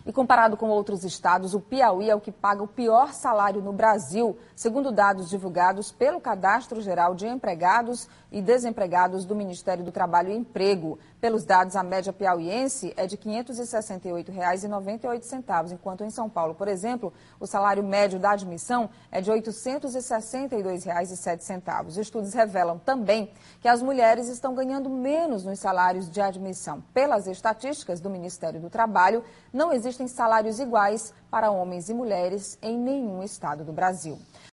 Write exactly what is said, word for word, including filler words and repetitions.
E comparado com outros estados, o Piauí é o que paga o pior salário no Brasil, segundo dados divulgados pelo Cadastro Geral de Empregados e Desempregados do Ministério do Trabalho e Emprego. Pelos dados, a média piauiense é de quinhentos e sessenta e oito reais e noventa e oito centavos, enquanto em São Paulo, por exemplo, o salário médio da admissão é de oitocentos e sessenta e dois reais e sete centavos. Estudos revelam também que as mulheres estão ganhando menos nos salários de admissão. Pelas estatísticas do Ministério do Trabalho, não existem salários iguais para homens e mulheres em nenhum estado do Brasil.